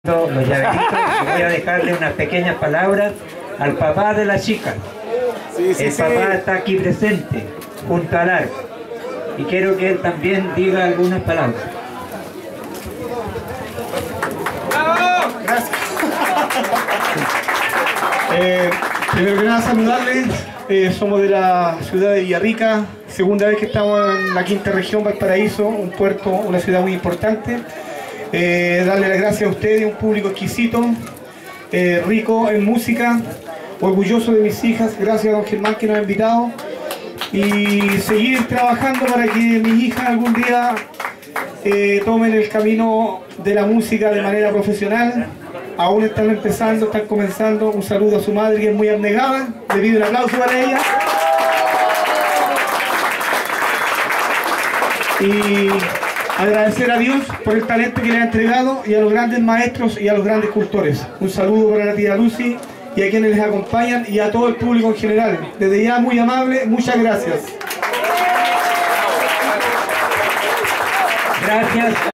los llaveritos y voy a dejarle unas pequeñas palabras al papá de la chica. El papá está aquí presente, junto al arco, y quiero que él también diga algunas palabras. Gracias. Primero que nada saludarles, somos de la ciudad de Villarrica, segunda vez que estamos en la quinta región, Valparaíso, un puerto, una ciudad muy importante. Darle las gracias a ustedes, un público exquisito, rico en música, orgulloso de mis hijas, gracias a don Germán que nos ha invitado, y seguir trabajando para que mis hijas algún día tomen el camino de la música de manera profesional. Aún están empezando, están comenzando. Un saludo a su madre que es muy abnegada, le pido un aplauso para ella. Y agradecer a Dios por el talento que le ha entregado y a los grandes maestros y a los grandes cultores. Un saludo para la tía Lucy y a quienes les acompañan y a todo el público en general. Desde ya muy amable, muchas gracias.